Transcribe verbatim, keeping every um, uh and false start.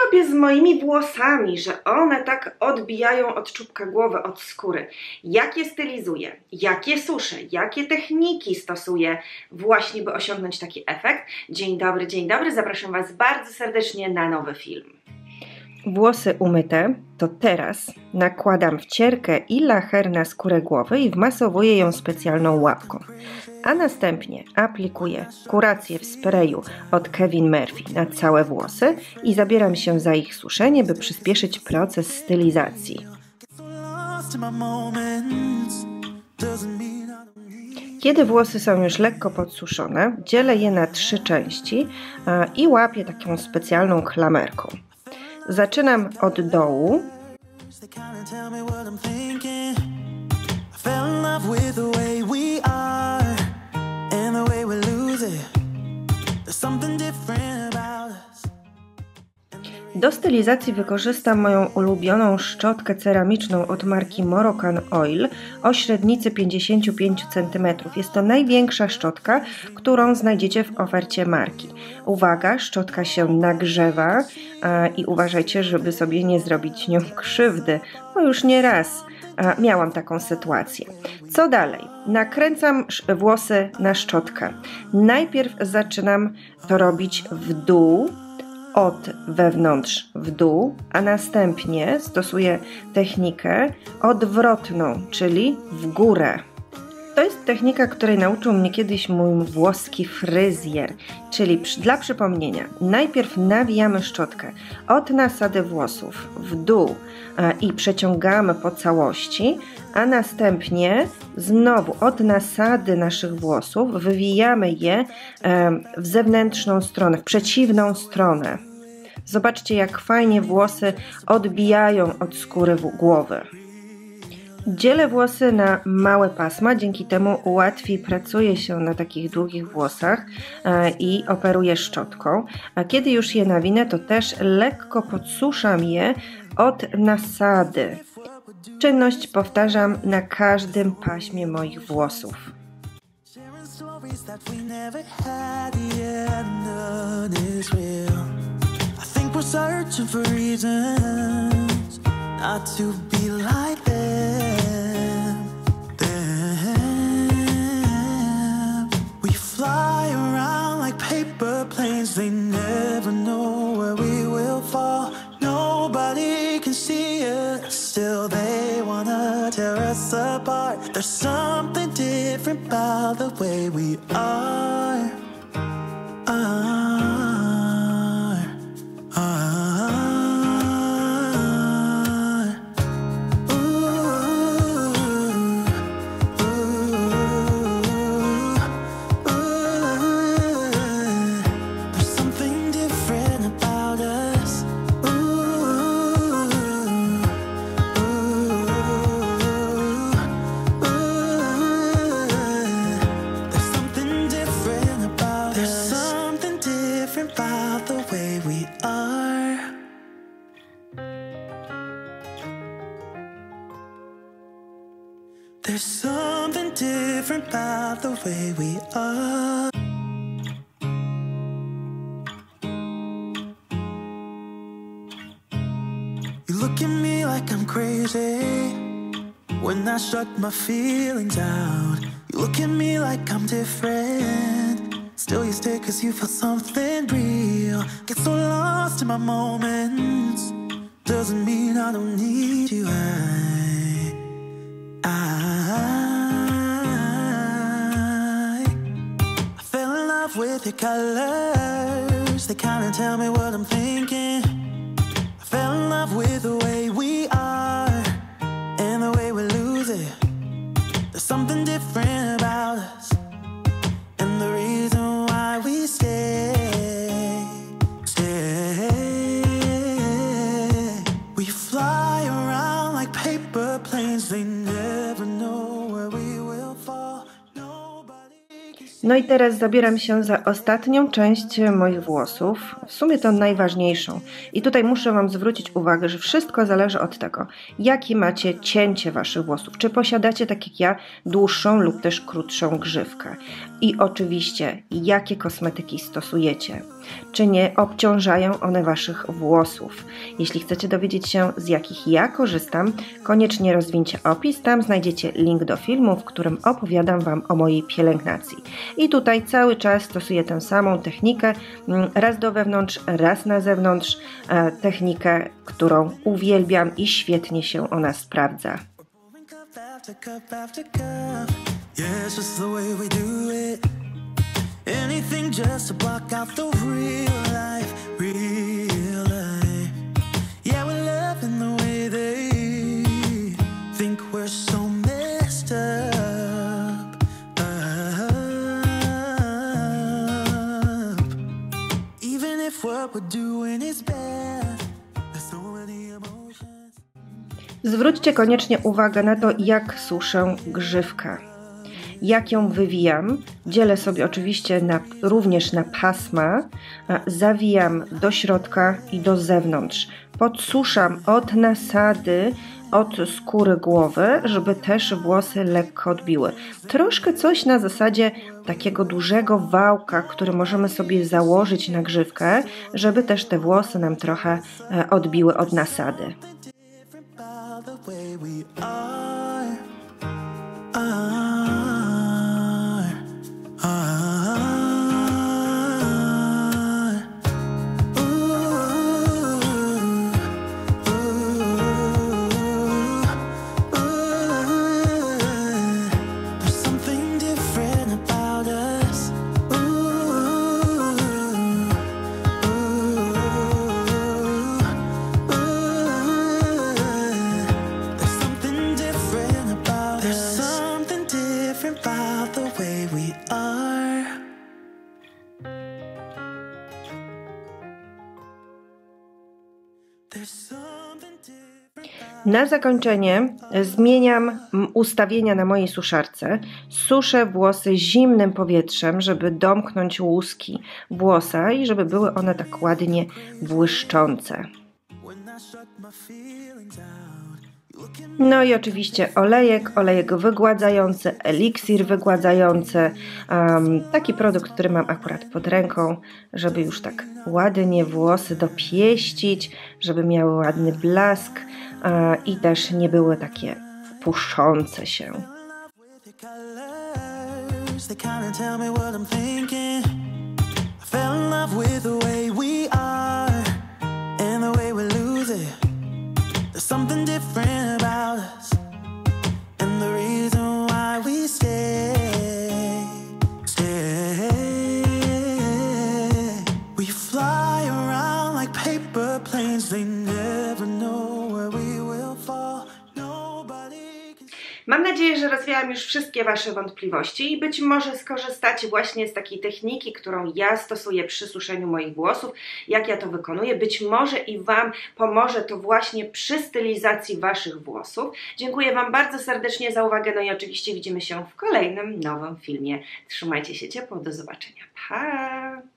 robię z moimi włosami, że one tak odbijają od czubka głowy, od skóry? Jak je stylizuję? Jak je suszę? Jakie techniki stosuję właśnie, by osiągnąć taki efekt? Dzień dobry, dzień dobry. Zapraszam Was bardzo serdecznie na nowy film. Włosy umyte, to teraz nakładam wcierkę i lacher na skórę głowy i wmasowuję ją specjalną łapką. A następnie aplikuję kurację w sprayu od Kevin Murphy na całe włosy i zabieram się za ich suszenie, by przyspieszyć proces stylizacji. Kiedy włosy są już lekko podsuszone, dzielę je na trzy części i łapię taką specjalną klamerką. Zaczynam od dołu. Do stylizacji wykorzystam moją ulubioną szczotkę ceramiczną od marki Moroccan Oil o średnicy pięćdziesiąt pięć centymetrów. Jest to największa szczotka, którą znajdziecie w ofercie marki. Uwaga, szczotka się nagrzewa a, i uważajcie, żeby sobie nie zrobić nią krzywdy, bo już nie raz a, miałam taką sytuację. Co dalej? Nakręcam włosy na szczotkę. Najpierw zaczynam to robić w dół, od wewnątrz w dół, a następnie stosuję technikę odwrotną, czyli w górę. To jest technika, której nauczył mnie kiedyś mój włoski fryzjer, czyli dla przypomnienia, najpierw nawijamy szczotkę od nasady włosów w dół i przeciągamy po całości, a następnie znowu od nasady naszych włosów wywijamy je w zewnętrzną stronę, w przeciwną stronę. Zobaczcie, jak fajnie włosy odbijają od skóry głowy. Dzielę włosy na małe pasma, dzięki temu łatwiej pracuje się na takich długich włosach i operuję szczotką. A kiedy już je nawinę, to też lekko podsuszam je od nasady. Czynność powtarzam na każdym paśmie moich włosów. We're searching for reasons not to be like them, them. We fly around like paper planes. They never know where we will fall. Nobody can see us, still they wanna tear us apart. There's something different about the way we are, are. There's something different about the way we are. You look at me like I'm crazy when I shut my feelings out. You look at me like I'm different, still you stay cause you feel something real. Get so lost in my moments, doesn't mean I don't need you. I, I, I fell in love with your colors, they kinda tell me what I'm thinking. I fell in love with the way we are and the way we lose it. There's something different about us and the reason why we stay, stay. We fly around like paper planes, they never know where we will fall. No i teraz zabieram się za ostatnią część moich włosów, w sumie to najważniejszą. I tutaj muszę Wam zwrócić uwagę, że wszystko zależy od tego, jakie macie cięcie Waszych włosów. Czy posiadacie, tak jak ja, dłuższą lub też krótszą grzywkę. I oczywiście, jakie kosmetyki stosujecie. Czy nie obciążają one Waszych włosów? Jeśli chcecie dowiedzieć się, z jakich ja korzystam, koniecznie rozwinьcie opis, tam znajdziecie link do filmu, w którym opowiadam Wam o mojej pielęgnacji. I tutaj cały czas stosuję tę samą technikę, raz do wewnątrz, raz na zewnątrz, technikę, którą uwielbiam i świetnie się ona sprawdza. Anything just to block out the real life, real life. Yeah, we're loving the way they think we're so messed up, up. Even if what we're doing is bad, there's so many emotions. Zwróćcie koniecznie uwagę na to, jak suszę grzywkę. Jak ją wywijam, dzielę sobie oczywiście na, również na pasma, zawijam do środka i do zewnątrz. Podsuszam od nasady, od skóry głowy, żeby też włosy lekko odbiły. Troszkę coś na zasadzie takiego dużego wałka, który możemy sobie założyć na grzywkę, żeby też te włosy nam trochę odbiły od nasady. Na zakończenie zmieniam ustawienia na mojej suszarce. Suszę włosy zimnym powietrzem, żeby domknąć łuski włosa i żeby były one tak ładnie błyszczące. No i oczywiście olejek, olejek wygładzający, eliksir wygładzający, um, taki produkt, który mam akurat pod ręką, żeby już tak ładnie włosy dopieścić, żeby miały ładny blask uh, i też nie były takie puszące się. Something different about us, and the reason why we stay, stay. We fly around like paper planes, they never know where we will fall. Nobody can... Mam nadzieję, że rozwiałam już wszystkie Wasze wątpliwości i być może skorzystacie właśnie z takiej techniki, którą ja stosuję przy suszeniu moich włosów, jak ja to wykonuję. Być może i Wam pomoże to właśnie przy stylizacji Waszych włosów. Dziękuję Wam bardzo serdecznie za uwagę, no i oczywiście widzimy się w kolejnym nowym filmie. Trzymajcie się ciepło, do zobaczenia. Pa!